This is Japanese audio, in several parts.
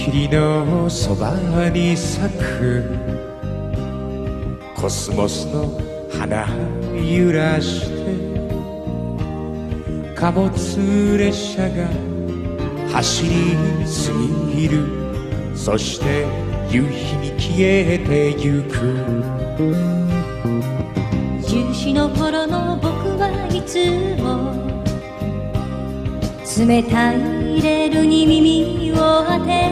霧のそばに咲くコスモスの花揺らして貨物列車が走り過ぎる。そして夕日に消えてゆく。 10時の頃の僕はいつも冷たいレールに耳を当て、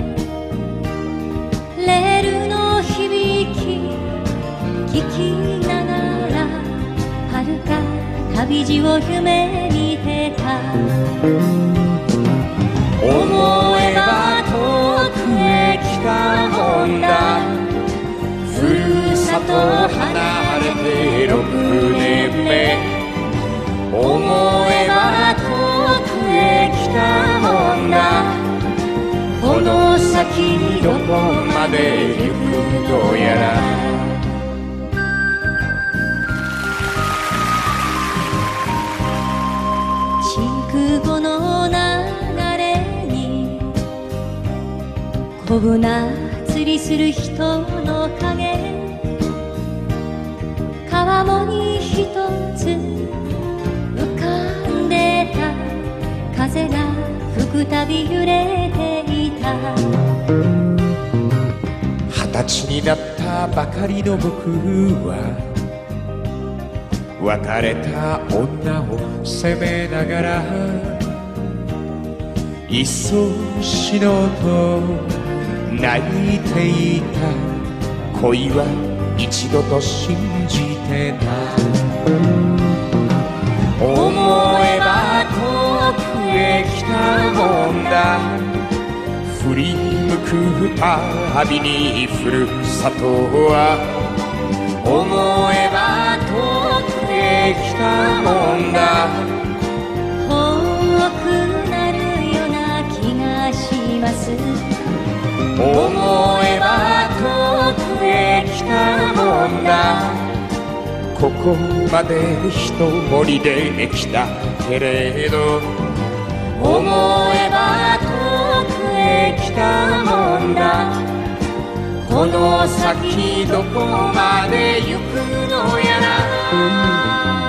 レールの響き聞きながら遥か旅路を夢見てた。思えば遠くへ来たもんだ。ふるさと離れて6年目。思えば遠くへ来たもんだ。この先どこまで行くのやら。筑後の流れにこぶな釣りする人の影。川面に一つ浮かんでた。風が吹くたび揺れていた。 20歳になったばかりの僕は別れた女を責めながらいっそ死のうと泣いていた。恋は一度と信じてた。思えば遠くへ来たもんだ。振り向くたびにふるさとは。思えば遠くへ来たもんだ。遠くなるような気がします。思えば遠くへ来たもんだ。 ここまで一人で来たけれど思えば遠くへ来たもんだ。この先どこまで行くのやら。